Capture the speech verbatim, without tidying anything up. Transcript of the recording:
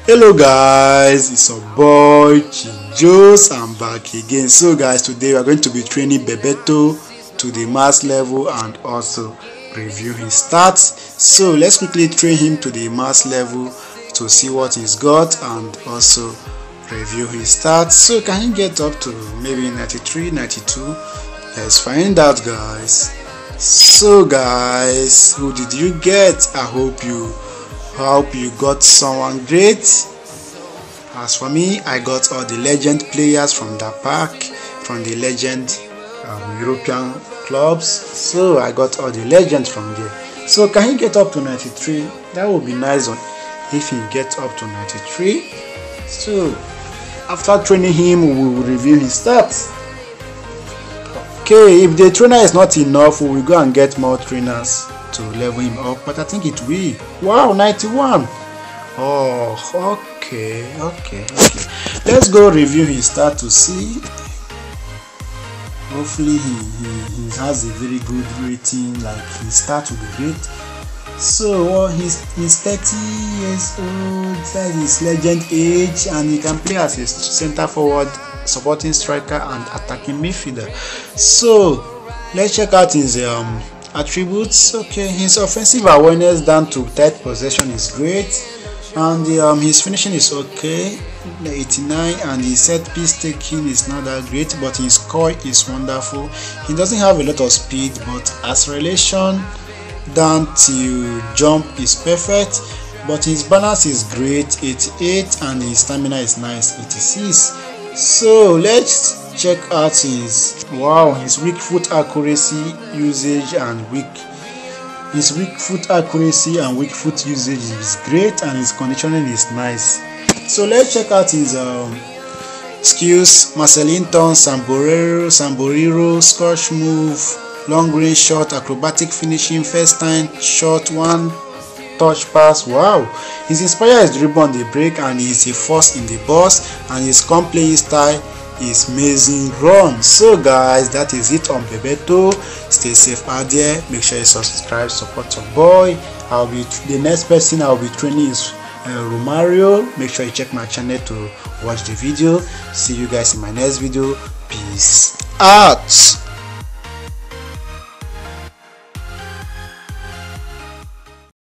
Hello guys, it's your boy Chijos. I'm back again. So guys, today we are going to be training Bebeto to the max level and also review his stats. So let's quickly train him to the max level to see what he's got and also review his stats. So can he get up to maybe ninety-three, ninety-two? Let's find out guys. So guys, who did you get? I hope you hope you got someone great. As for me, I got all the legend players from the pack, from the legend um, European clubs. So I got all the legends from there. So can he get up to ninety-three? That would be nice on if he gets up to ninety-three. So after training him, we will review his stats. Okay, if the trainer is not enough, we will go and get more trainers to level him up, but I think it will. Wow, ninety-one. Oh, okay, okay, okay. Let's go review his stat to see. Hopefully he, he, he has a very good rating, like his stat will be great. So well, he's, he's thirty years old, that's his legend age, and he can play as a center forward, supporting striker and attacking midfielder. So let's check out his um attributes. Okay, his offensive awareness down to tight possession is great, and the, um, his finishing is okay, eighty-nine, and his set piece taking is not that great, but his score is wonderful. He doesn't have a lot of speed, but acceleration down to jump is perfect, but his balance is great, eighty-eight, and his stamina is nice, eighty-six. So let's check out his wow his weak foot accuracy usage and weak his weak foot accuracy and weak foot usage is great, and his conditioning is nice. So let's check out his um skills: Marcelinton, Samborero, Samborero, Scotch move, long range shot, acrobatic finishing, first time shot, one touch pass. Wow, his inspire is dribble on the break, and he's a force in the box, and his come playing style is amazing run. So guys, that is it on Bebeto. Stay safe out there, make sure you subscribe, support your boy. I'll be the next person I'll be training is uh, Romario. Make sure you check my channel to watch the video. See you guys in my next video. Peace out.